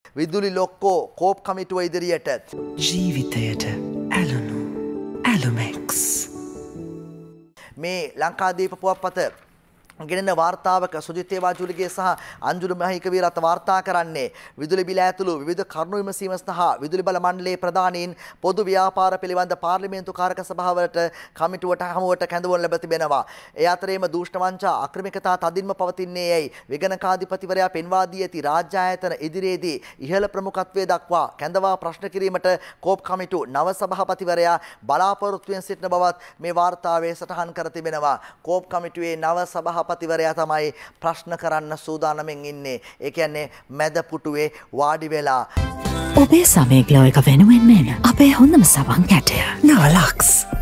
විදුලි ලොක්කෝ කෝප් කමිටුව ඉදිරියට. ජීවිතයට ඇලුණු ඇලුමෙක්ස්. මේ ලංකාදීප පුවත්පත ගෙනෙන වාර්තාවක සුජිත් ඒවාජුලිගේ සහ අංජුල මහිකවීරත් වාර්තා කරන්නේ විදුලි බිල ඇතුළු විවිධ කරුණු විමසීම සහ විදුලි බල මණ්ඩලයේ ප්‍රධානීන් පොදු ව්‍යාපාර පිළිබඳ පාර්ලිමේන්තු කාරක සභාවලට කමිටුවට හමුවට කැඳවුම් ලැබ තිබෙනවා. ඒ අතරේම දූෂ්ණ වංචා අක්‍රමිකතා තදින්ම පවතින්නේ යයි විගණකාධිපතිවරයා පෙන්වා දී ඇති රාජ්‍ය ආයතන ඉදිරියේදී ඉහළ ප්‍රමුඛත්වයේ දක්වා කැඳවා ප්‍රශ්න කිරීමට කෝප් කමිටු නව සභාපතිවරයා බලාපොරොත්තුවෙන් සිටින බවත් මේ වාර්තාවේ සටහන් කර තිබෙනවා. කෝප් කමිටුවේ නව සභාපතිවරයා තමයි ප්‍රශ්න කරන්න සූදානමින් ඉන්නේ. ඒ කියන්නේ මැද පුටුවේ වාඩි වෙලා ඔබේ සමය ග්ලෝ එක වෙනුවෙන් මෙන්න අපේ හොඳම සවන් කැටය නවලක්ස්.